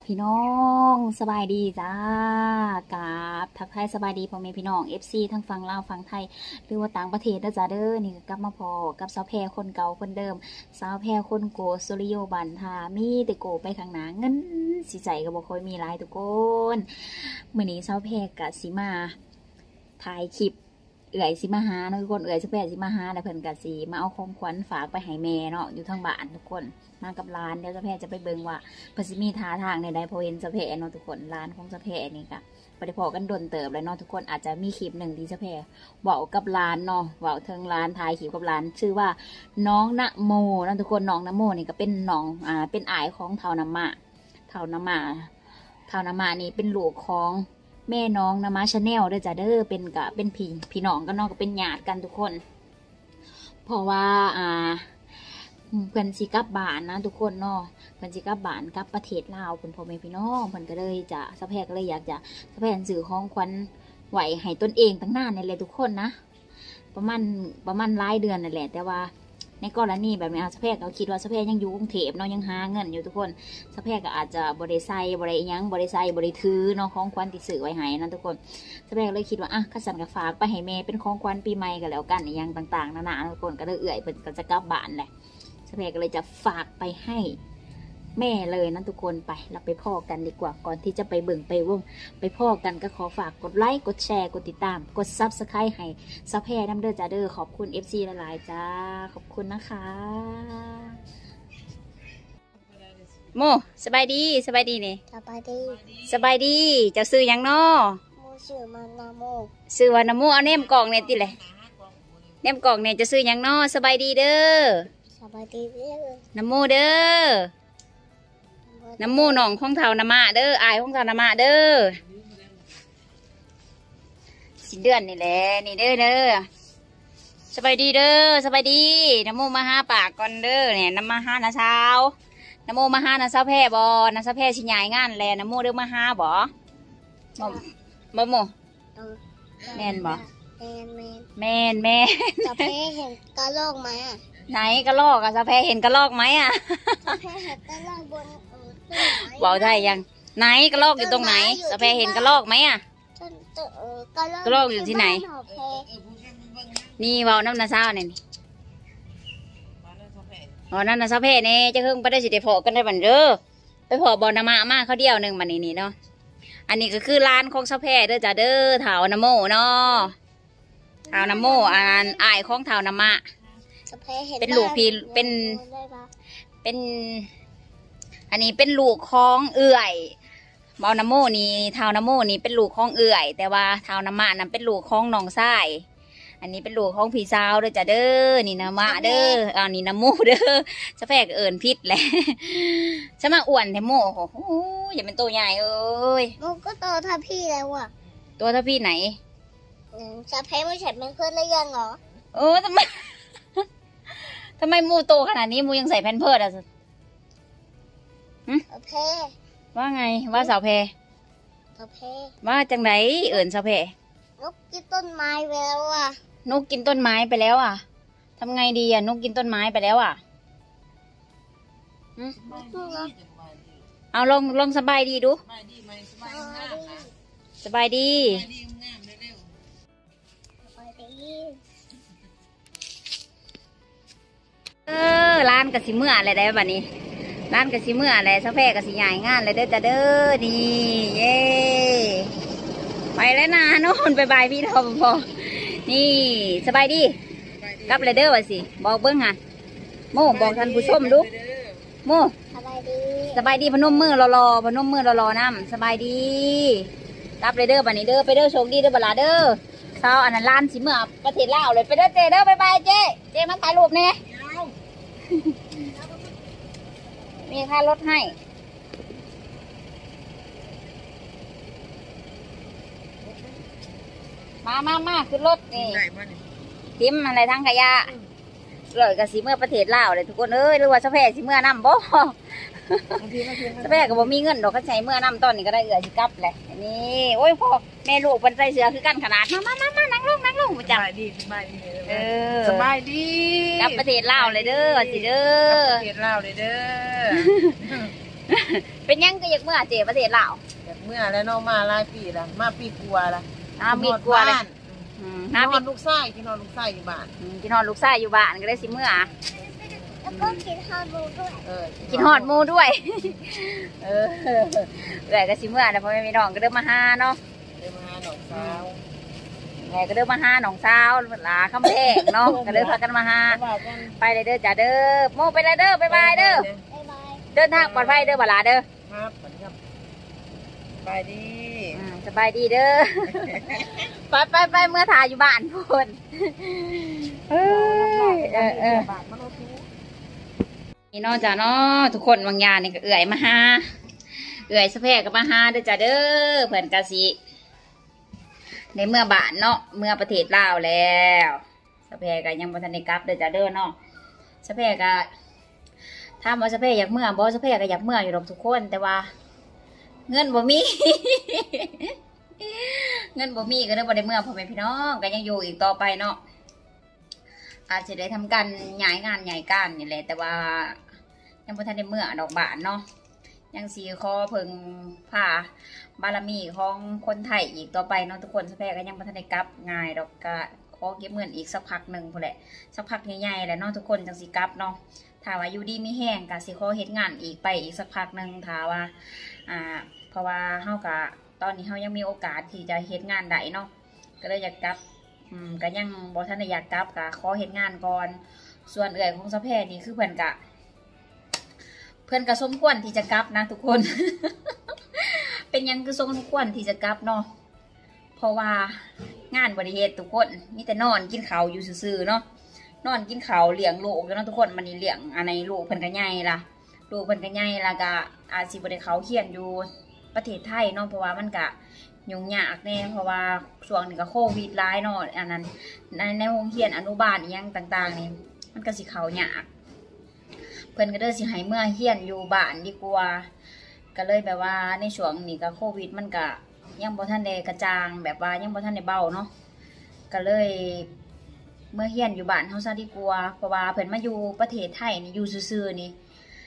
พี่น้องสบายดีจ้ากับทักทายสบายดีพ่อแม่พี่น้อง FC ทั้งฝั่งลาวฝั่งไทยหรือว่าต่างประเทศนะจ้าเด้อนี่กลับมาพอกับสาวแพรคนเก่าคนเดิมสาวแพรคนโกสุริโยบันทามีแต่โกไปข้างหน้าเงินสิใจก็บ่ค่อยมีหลายทุกคนมื้อนี้สาวแพรกะสิมาถ่ายคลิปเอื่อยสิมาหาเนาะทุกคนเอื่อยสาวแพรสิมาหาแล้วเพิ่นกะสิมาเอาของขวัญฝากไปให้แม่เนาะอยู่ทางบ้านทุกคนมากับร้านเดี๋ยวสาวแพรจะไปเบิ่งว่าเพิ่นสิมีท่าทางใดๆพอเห็นสาวแพรเนาะทุกคนร้านของสาวแพรนี่ก็บ่ได้พอกันโดนเติบแล้วเนาะทุกคนอาจจะมีคลิปหนึ่งที่สาวแพรเว้ากับร้านเนาะเว้าถึงร้านถ่ายคลิปกับร้านชื่อว่าน้องณโมเนาะทุกคนน้องณโมนี่ก็เป็นน้องเป็นอ้ายของเฒ่าน้ำมานี่เป็นลูกของแม่น้องนมาชาแนลเด้อจ้ะเด้อเป็นพี่น้องกันเนาะก็เป็นญาติกันทุกคนเพราะว่าเพื่อนสิกลับบ้านนะทุกคนเนาะเพื่อนสิกลับบ้านกลับประเทศลาวเพื่อนพ่อแม่พี่น้องเพื่อนก็เลยจะสะแพกก็เลยอยากจะสะแพกสื่อของขวัญไหวให้ตนเองตั้งนานนี่แหละทุกคนนะประมาณหลายเดือนนั่นแหละแต่ว่าในกรณีแบบนี้สะแพกเราคิดว่าสะแพกยังอยู่กรุงเทพเนาะยังหาเงินอยู่ทุกคนสะแพกก็อาจจะบริไซบริยังบริไซบริถือเนาะของขวัญติดสื่อไว้ให้นะทุกคนสะแพกเลยคิดว่าข้าสันก็ฝากไปให้แม่เป็นของขวัญปีใหม่กันแล้วกันอย่างต่างๆนานาทุกคนก็เลยเอื่อยเป็นก็จะกลับบ้านแหละสะแพกก็เลยจะฝากไปให้แม่เลยนะทุกคนไปเราไปพ่อกันดีกว่าก่อนที่จะไปเบิ่งไปวงไปพ่อกันก็ขอฝากกดไลค์กดแชร์กดติดตามกดซับสไครต์ให้สะแพรน้ำเด้อจ้าเด้อขอบคุณ FC หลายๆจ้าขอบคุณนะคะโมสบายดีนี่สบายดีจะซื้อยังน้อโมชื่อมันนาโมซื้อว่านาโมเอาเนมกล่องเนี่ยติเลยเนมกล่องเนี่ยจะซื้อยังน้อสบายดีเด้อสบายดีเด้อนาโมเด้อน้ำมูหนองของเท่านามาเด้ออายของเท่านามาเด้อสิเดือนนี่แหละนี่เด้อสบายดีเด้อสบายดีน้ำมูมาหาปากก่อนเด้อเนี่ยน้ำมาหานาเช้าน้ำมูมาหานาเช้าแพร่บ่นาเช้าแพร่สิใหญ่งานแลน้ำมูเด้อมาหาบ่โมแม่นบ่แม่นสะแพเห็นกระรอกไหมไหนกระรอกสะแพร่เห็นกระรอกไหมสะแพเห็นกระรอกบนบอกได้ยังไหนกระรอกอยู่ตรงไหนสะแพเห็นกระรอกไหมกระรอกอยู่ที่ไหนนี่บอกน้ำนาซาเนี่ยอ๋อนั่นนาซาเพเนี่ยจะเพิ่งไปได้สิเดพอกันได้บันเด้อไปพอบอนามาเขาเดียวหนึ่งบันนี่เนาะอันนี้ก็คือร้านของซาเพเด้อจ้าเด้อเถานาโมเนาะเถานาโมอายของเถานามาเป็นลูกพี่เป็นอันนี้เป็นลูกของเอื่อยเบานาโมนี่เท้านาโมนี่เป็นลูกของเอื่อยแต่ว่าเท้านามานั้นเป็นลูกของน้องชายอันนี้เป็นลูกของพี่สาวเด้อจ้ะเด้อนี่นามาเด้อนี่นาโมเด้อจะแฝกเอิญพิษแหละจะมาอ้วนแทโมโอ้โหอย่าเป็นตัวใหญ่เอ้ยโมก็โตท่าพี่แล้วอ่ะตัวท่าพี่ไหนจะแพ้ไม่ใช่เป็นเพื่อนแล้วยังเหรอทำไมมูโตขนาดนี้มูยังใส่แพนเพิร์ดอ่ะเพว่าไงว่าสาวเพว่าจังไหนเอิญสาวเพนกกินต้นไม้ไปแล้วอ่ะนกกินต้นไม้ไปแล้วอ่ะทำไงดีอ่ะนกกินต้นไม้ไปแล้วอ่ะเอาลองสบายดีดูสบายดีร้านกะสิเมื่ออะไรได้บ้านี้ร้านกะสิเมื่ออะไรซะแพร่กะสิใหญ่งานเลยเด้อจ้าเด้อนี่เย่ไปแล้วนะโน่นไปบายพี่ทอพอนี่สบายดีกลับเลยเด้อวะสิบอกเบิ้งฮะโมบอกท่านผู้ชมดูโมสบายดีพนมมือรอพนมมือรอน้ำสบายดีกลับเลยเด้อบัดนี้เด้อไปเด้อโชคดีเด้อบลาเด้อเช้าอันนั้นร้านสิเมื่อประเทศลาวเลยไปเด้อเจเด้อบายบายเจมาถ่ายรูปเนี่ยมีค่ารถให้มาขึ้นรถนี่ทิมอะไรทั้งขยะเลยกับสีเมื่อประเทศลาวเลยทุกคนเอ้ยหรือว่าสะแพร่สีเมื่อน้ำบ่สะแพร่กับบ่มีเงินดอกเขาใช้เมื่อน้ำตอนนี้ก็ได้เอือสิกลับเลยนี่โอ้ยพ่อแม่ลูกเป็นใจเสือคือกันขนาดมานั่งลงมาจับสบายดีกลับประเทศลาวเลยเด้อสิเด้อประเทศลาวเลยเด้อเป็นยังก็อยากเมื่อเจประเทศลาวจากเมื่อแล้วเนาะมาหลายปีละมาปีกว่าละมีกลัวเลยกินนอนลูกไส้กินนอนลูกไส้อยู่บ้านกินฮอดลูกชายอยู่บ้านก็ได้สิเมื่อแล้วก็กินฮอดบูด้วยกินฮอดหมูด้วยเอื่อยก็สิเมื่อนะพ่อแม่พี่น้องก็เดินมาหาเนาะเดินมาหาหนองสาวไงก็เดินมาหาหนองสาวหลาคำแพงเนาะก็เดินพากันมาหาไปเลยเด้อจ้าเด้อโมไปเลยเด้อบ๊ายบายเด้อบ๊ายบายเดินทางปลอดภัยเด้อบ่หลาเด้อครับสวัสดีครับไปดีสบายดีเด้อ ไปเมื่อถ่ายอยู่บ้านพูนนี่เนาะจ้าเนาะทุกคนบางอย่างนี่ก็เอื่อยมาหาเอื่อยสะแพกก็มาหาเด้อจ้าเด้อเพื่อนกะสิในเมื่อบ้านเนาะเมื่อประเทศลาวแล้วสะแพกก็ยังบ่ทันได้กลับเด้อจ้าเด้อเนาะสะแพกก็ถ้าว่าสะแพกอยากเมื่อบ่สะแพกก็อยากเมื่ออยู่หรอกทุกคนแต่ว่าเงินบ่มี เงินบ่มีก็เลยบ่ได้เมื่อพ่อแม่พี่น้องก็ยังอยู่อีกต่อไปเนาะอาจจะได้ทำการย้ายงานย้ายการนี่แหละแต่ว่ายังบ่ทันได้เมื่อดอกบานเนาะยังสีขอเพิ่งผ่าบารมีของคนไทยอีกต่อไปเนาะทุกคนสแพก็ยังบ่ทันได้กลับง่ายดอกก็ขอเก็บเงินอีกสักพักหนึ่งพุ่นแหละสักพักใหญ่ๆแหละเนาะทุกคนจังสิกลับเนาะถ้าว่าอยู่ดีมีแห้งก็สิขอเฮ็ดงานอีกไปอีกสักพักหนึ่งถ้าว่าเพราะว่าเฮาก็ตอนนี้เฮายังมีโอกาสที่จะเฮ็ดงานได้เนาะก็เลยอยากกลับก็ยังบ่ทันได้อยากกลับก็ขอเฮ็ดงานก่อนส่วนเอื้อยของสะแพนี่คือเพิ่นก็สมควรที่จะกลับนะทุกคน เป็นยังคือสมควรที่จะกลับเนาะเพราะว่างานบริเหตุทุกคนมีแต่นอนกินข้าวอยู่ซื่อๆเนาะนอนกินข้าวเลี้ยงลูกแล้วเนาะทุกคนมันนี่เลี้ยงอะไรลูกเพิ่นก็ใหญ่ล่ะลูกเพิ่นก็ใหญ่แล้วก็อาจสิบ่ได้เขาเขียนอยู่ประเทศไทยเนาะเพราะว่ามันก็ยุ่งยากแน่เพราะว่าช่วงนี้ก็โควิดร้ายเนาะอันนั้นในโรงเรียนอนุบาลอีหยังต่างๆนี่มันก็สิเขายากเพิ่นก็เด้อสิให้เมื่อเฮียนอยู่บ้านดีกว่าก็เลยแบบว่าในช่วงนี้ก็โควิดมันก็ยังบ่ทันได้กระจางแบบว่ายังบ่ทันได้เบาเนาะก็เลยเมื่อเฮียนอยู่บ้านเฮาซะดีกว่าเพราะว่าเพิ่นมาอยู่ประเทศไทยนี่อยู่ซื่อๆนี่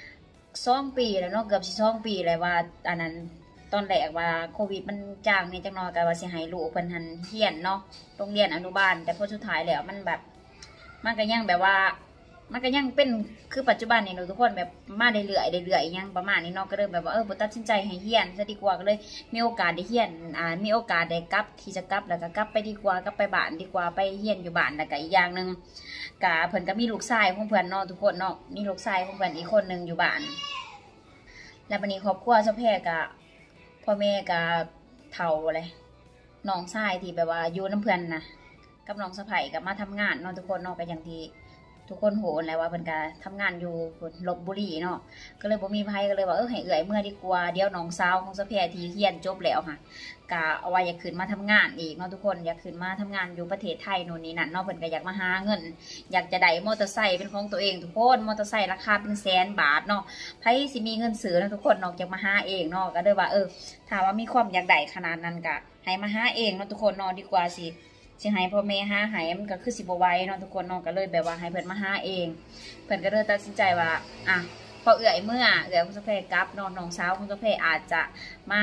2 ปีแล้วเนาะเกือบสิ2 ปีแล้วว่าอันนั้นตอนแรกว่าโควิดมันจางนี่จักหน่อยก็ว่าสิให้ลูกเพิ่นหันเฮียนเนาะโรงเรียนอนุบาลแต่พอสุดท้ายแล้วมันแบบมันก็ยังแบบว่ามันก็ยังเป็นคือปัจจุบันนี่เนาะทุกคนแบบมาเรื่อยๆยังประมาณนี้เนาะก็เริ่มแบบว่าบ่ตัดสินใจให้เฮียนซะดีกว่าก็เลยมีโอกาสได้เฮียนมีโอกาสได้กลับที่จะกลับแล้วก็กลับไปดีกว่ากลับไปบ้านดีกว่าไปเฮียนอยู่บ้านแล้วก็อีกอย่างนึงกะเพิ่นก็มีลูกชายของเพิ่นเนาะทุกคนเนาะมีลูกชายของเพิ่นอีกคนนึงอยู่บ้านแล้วบัดนี้ครอบครัวเจ้าแพรก็พ่อแม่ก็เฒ่าเลยน้องชายที่แบบว่าอยู่น้ำเพิ่นนะกับน้องสะใภ้ก็มาทำงานเนาะทุกคนเนาะก็อย่างที่ทุกคนโหนแล้วว่าเพิ่นก็ทำงานอยู่ลพบุรีเนาะก็เลยบ่มีไผก็เลยว่าให้เอื้อยเมื่อดีกว่าเดี๋ยวน้องสาวของสะแพรที่เรียนจบแล้วค่ะก็เอาไว้อยากขึ้นมาทำงานอีกเนาะทุกคนอยากขึ้นมาทำงานอยู่ประเทศไทยโน่นนี่นั่นเนาะเพิ่นก็อยากมาหาเงินอยากจะได้มอเตอร์ไซค์เป็นของตัวเองทุกคนมอเตอร์ไซค์ราคาเป็น100,000 บาทเนาะไผสิมีเงินซื้อเนาะทุกคนนอกจากมาหาเองเนาะก็เลยว่าถ้าว่ามีความอยากได้ขนาดนั้นก็ให้มาหาเองเนาะทุกคนเนาะดีกว่าสิให้พ่อแม่หาให้มันก็คือสิบ่ไหวเนาะทุกคนเนาะก็เลยแบบว่าให้เพิ่นมาหาเองเพิ่นก็เลยตัดสินใจว่าพอเอื้อยเมื่อคุณสะเพกลับน้องสาวคุณสะเพอาจจะมา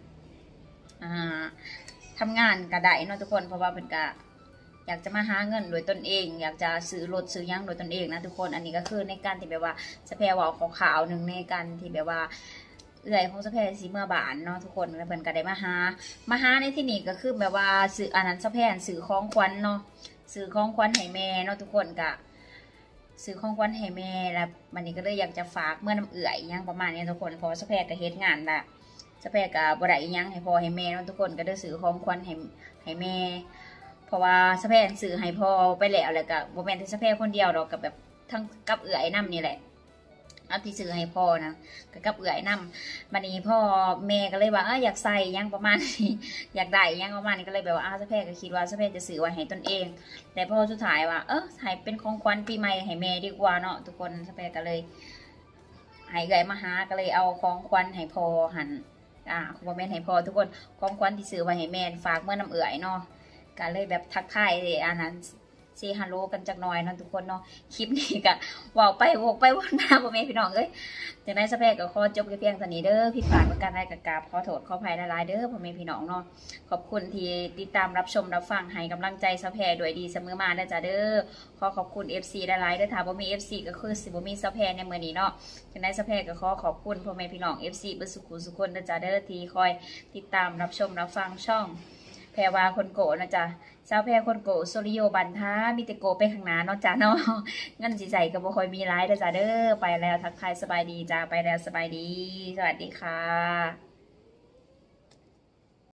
ทำงานก็ได้เนาะทุกคนเพราะว่าเพิ่นก็อยากจะมาหาเงินโดยตนเองอยากจะซื้อรถซื้อยังโดยตนเองนะทุกคนอันนี้ก็คือในการที่แบบว่าสะเพว่าขาวๆนึงในการที่แบบว่าเอื้อยของสะเพสีเมื่อบานเนาะทุกคนเพิ่นก็ได้มาหาในที่นี้ก็คือแบบว่าซื้ออันนั้นสะเพซื้อของขวัญเนาะซื้อของขวัญให้แม่เนาะทุกคนก็ซื้อของขวัญให้แม่แล้ววันนี้ก็เลยอยากจะฝากเมื่อน้ำเอื้อยยังประมาณนี้ทุกคนเพราะสะเพก็เฮ็ดงานละสะเพก็บ่ได้ยังให้พ่อให้แม่เนาะทุกคนก็ได้ซื้อของขวัญให้แม่เพราะว่าสะเพซื้อให้พ่อไปแล้วก็บ่แม่นแต่สะเพคนเดียวดอกกับแบบทั้งกับเอื้อยนำนี่แหละเอาที่ซื้อให้พ่อนะกับเอื้อยนำบัดนี้พ่อแม่ก็เลยว่าอยากใส่ยังประมาณนี้อยากได้ยังประมาณนี้ก็เลยแบบว่าสะเพก็คิดว่าสะเพจะซื้อไว้ให้ตนเองแต่พอสุดท้ายว่าให้เป็นของขวัญปีใหม่ให้แม่ดีกว่าเนาะทุกคนสะเพก็เลยให้เอื้อยมาหาก็เลยเอาของขวัญให้พ่อหันคุณพ่อแม่ให้พ่อทุกคนของขวัญที่ซื้อไว้ให้แม่ฝากเมื่อน้ำเอื้อยเนาะก็เลยแบบทักทายอันนั้นเซฮัลโหลกันจักหน่อยเนาะทุกคนเนาะคลิปนี้ก็เว้าไปวกไปวนมาพ่อแม่พี่น้องเอ้ยจังได๋ซะแพ้ก็ขอจบเพียงเท่านี้เด้อผิดพลาดประการใดก็กราบขอโทษขออภัยหลายๆเด้อพ่อแม่พี่น้องเนาะขอบคุณที่ติดตามรับชมรับฟังให้กำลังใจซะแพ้ด้วยดีเสมอมาเด้อจ้าเด้อขอขอบคุณ FC หลายๆเด้อถ้าบ่มี FC ก็คือสิบ่มีซะแพ้ในมื้อนี้เนาะจังได๋ซะแพ้ก็ขอขอบคุณพ่อแม่พี่น้อง FC เบิดสุขุสุขคนเด้อจ้าเด้อที่คอยติดตามรับชมรับฟังช่องแพรวาคนโกนะจ๊ะสาวแพรคนโกโซริโยบันท้ามีแต่โกไปข้างหน้าเนาะจ้าเนาะเงินสิใส่ก็บ่ค่อยมีหลายเด้อจ้าเด้อไปแล้วทักทายสบายดีจ้าไปแล้วสบายดีสวัสดีค่ะ